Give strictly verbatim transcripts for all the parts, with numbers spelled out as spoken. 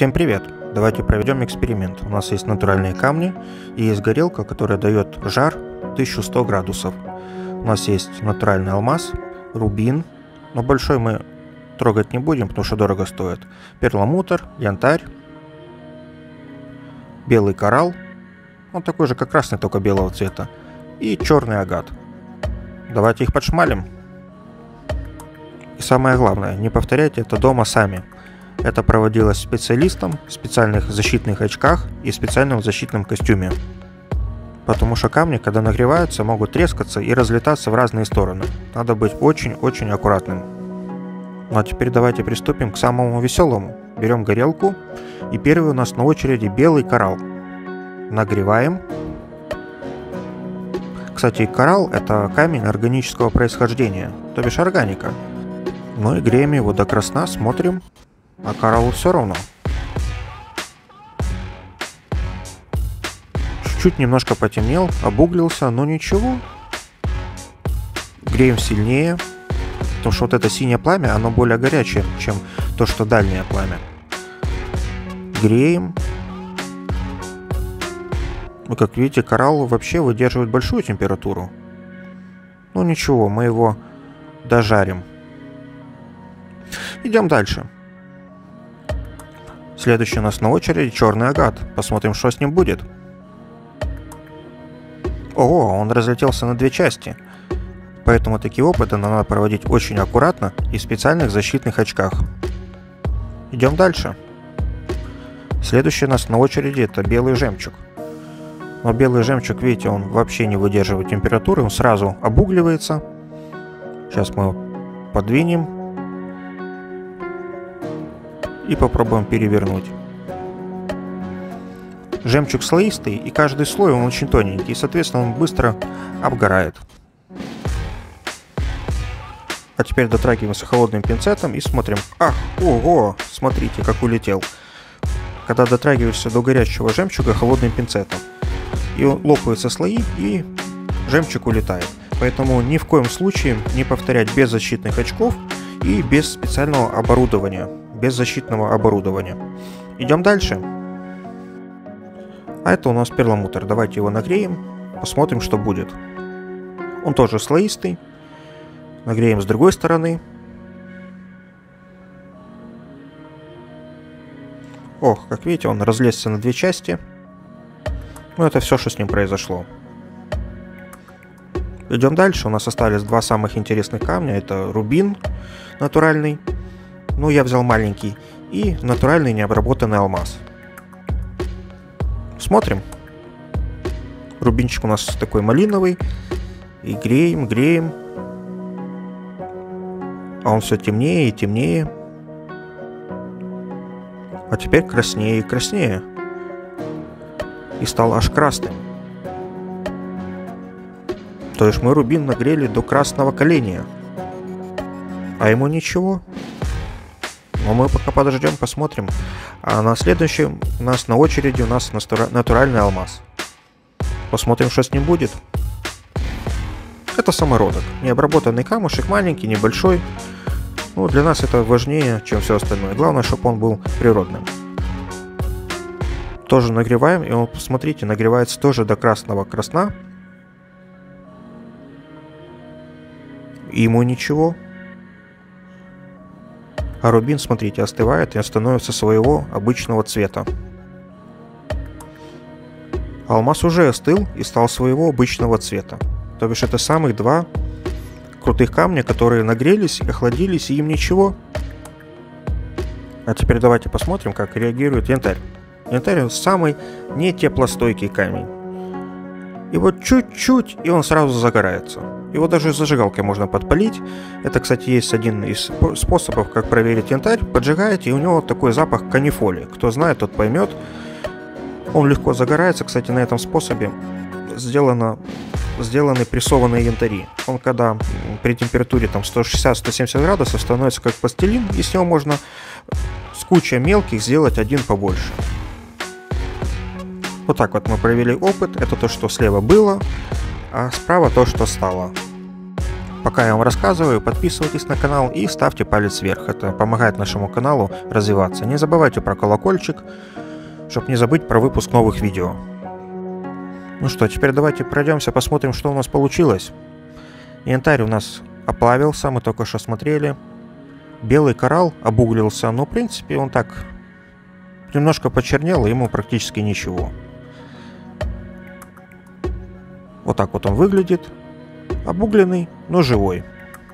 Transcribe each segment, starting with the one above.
Всем привет! Давайте проведем эксперимент. У нас есть натуральные камни и есть горелка, которая дает жар тысячу сто градусов. У нас есть натуральный алмаз, рубин, но большой мы трогать не будем, потому что дорого стоит. Перламутр, янтарь, белый коралл, он такой же, как красный, только белого цвета, и черный агат. Давайте их подшмалим. И самое главное, не повторяйте это дома сами. Это проводилось специалистом в специальных защитных очках и специальном защитном костюме. Потому что камни, когда нагреваются, могут трескаться и разлетаться в разные стороны. Надо быть очень-очень аккуратным. Ну а теперь давайте приступим к самому веселому. Берем горелку, и первый у нас на очереди белый коралл. Нагреваем. Кстати, коралл — это камень органического происхождения, то бишь органика. Ну и греем его до красна, смотрим. А кораллу все равно. Чуть-чуть немножко потемнел, обуглился, но ничего. Греем сильнее, потому что вот это синее пламя, оно более горячее, чем то, что дальнее пламя. Греем. Ну, как видите, коралл вообще выдерживает большую температуру. Ну ничего, мы его дожарим. Идем дальше. Следующий у нас на очереди черный агат. Посмотрим, что с ним будет. Ого, он разлетелся на две части. Поэтому такие опыты надо проводить очень аккуратно и в специальных защитных очках. Идем дальше. Следующий у нас на очереди это белый жемчуг. Но белый жемчуг, видите, он вообще не выдерживает температуры, он сразу обугливается. Сейчас мы подвинем. И попробуем перевернуть. Жемчуг слоистый, и каждый слой он очень тоненький, и, соответственно, он быстро обгорает. А теперь дотрагиваемся холодным пинцетом и смотрим. Ах, ого, смотрите, как улетел. Когда дотрагиваешься до горячего жемчуга холодным пинцетом, и лопаются слои, и жемчуг улетает. Поэтому ни в коем случае не повторять без защитных очков и без специального оборудования. Без защитного оборудования. Идем дальше. А это у нас перламутр. Давайте его нагреем. Посмотрим, что будет. Он тоже слоистый. Нагреем с другой стороны. Ох, как видите, он разлезся на две части. Ну, это все, что с ним произошло. Идем дальше. У нас остались два самых интересных камня. Это рубин натуральный. Ну, я взял маленький. И натуральный необработанный алмаз. Смотрим. Рубинчик у нас такой малиновый. И греем, греем. А он все темнее и темнее. А теперь краснее и краснее. И стал аж красным. То есть мы рубин нагрели до красного коленя. А ему ничего. Но мы пока подождем, посмотрим. А на следующем у нас на очереди у нас натуральный алмаз. Посмотрим, что с ним будет. Это самородок. Необработанный камушек, маленький, небольшой. Ну, для нас это важнее, чем все остальное. Главное, чтобы он был природным. Тоже нагреваем. И он, посмотрите, нагревается тоже до красного красна. И ему ничего. А рубин, смотрите, остывает и становится своего обычного цвета. Алмаз уже остыл и стал своего обычного цвета. То бишь это самых два крутых камня, которые нагрелись, охладились, и им ничего. А теперь давайте посмотрим, как реагирует янтарь. Янтарь самый не теплостойкий камень. И вот чуть-чуть, и он сразу загорается. Его даже зажигалкой можно подпалить. Это, кстати, есть один из способов, как проверить янтарь. Поджигаете, и у него такой запах канифоли. Кто знает, тот поймет. Он легко загорается. Кстати, на этом способе сделано, сделаны прессованные янтари. Он, когда при температуре там сто шестьдесят — сто семьдесят градусов, становится как пластилин. И с него можно с кучей мелких сделать один побольше. Вот так вот мы провели опыт. Это то, что слева было, а справа то, что стало. Пока я вам рассказываю, подписывайтесь на канал и ставьте палец вверх. Это помогает нашему каналу развиваться. Не забывайте про колокольчик, чтобы не забыть про выпуск новых видео. Ну что, теперь давайте пройдемся, посмотрим, что у нас получилось. Янтарь у нас оплавился, мы только что смотрели. Белый коралл обуглился, но в принципе он так немножко почернел, и ему практически ничего. Вот так вот он выглядит. Обугленный, но живой.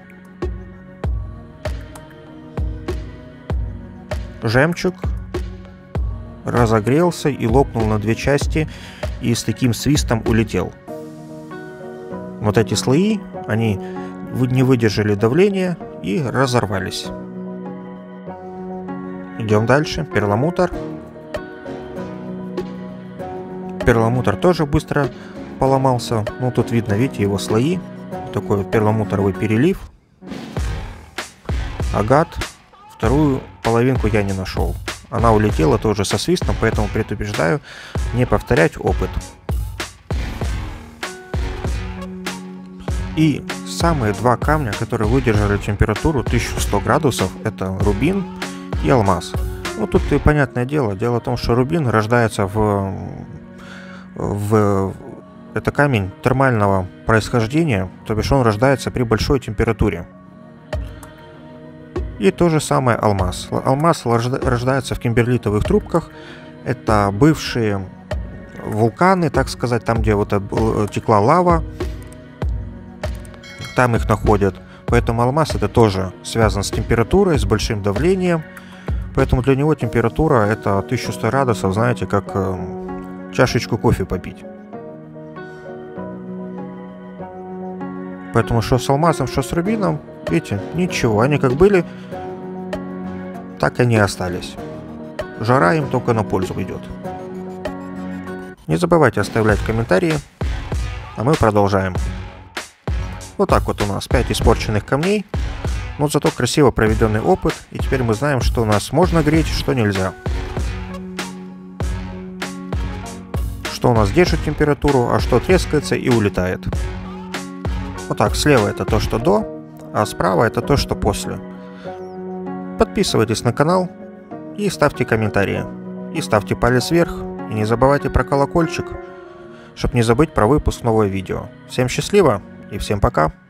Жемчуг разогрелся и лопнул на две части, и с таким свистом улетел. Вот эти слои, они не выдержали давления и разорвались. Идем дальше. Перламутр. Перламутр тоже быстро поломался. Ну, тут видно, видите, его слои. Такой вот перламутровый перелив. Агат. Вторую половинку я не нашел. Она улетела тоже со свистом, поэтому предупреждаю не повторять опыт. И самые два камня, которые выдержали температуру тысячу сто градусов, это рубин и алмаз. Ну, тут и понятное дело. Дело в том, что рубин рождается в... в это камень термального происхождения, то бишь он рождается при большой температуре. И то же самое алмаз. Алмаз рождается в кимберлитовых трубках. Это бывшие вулканы, так сказать, там, где вот текла лава. Там их находят. Поэтому алмаз это тоже связан с температурой, с большим давлением. Поэтому для него температура это тысяча сто градусов, знаете, как э, чашечку кофе попить. Поэтому что с алмазом, что с рубином, видите, ничего. Они как были, так они и остались. Жара им только на пользу идет. Не забывайте оставлять комментарии, а мы продолжаем. Вот так вот у нас пять испорченных камней, но зато красиво проведенный опыт, и теперь мы знаем, что у нас можно греть, что нельзя. Что у нас держит температуру, а что трескается и улетает. Вот так, слева это то, что до, а справа это то, что после. Подписывайтесь на канал и ставьте комментарии. И ставьте палец вверх, и не забывайте про колокольчик, чтобы не забыть про выпуск нового видео. Всем счастливо! И всем пока!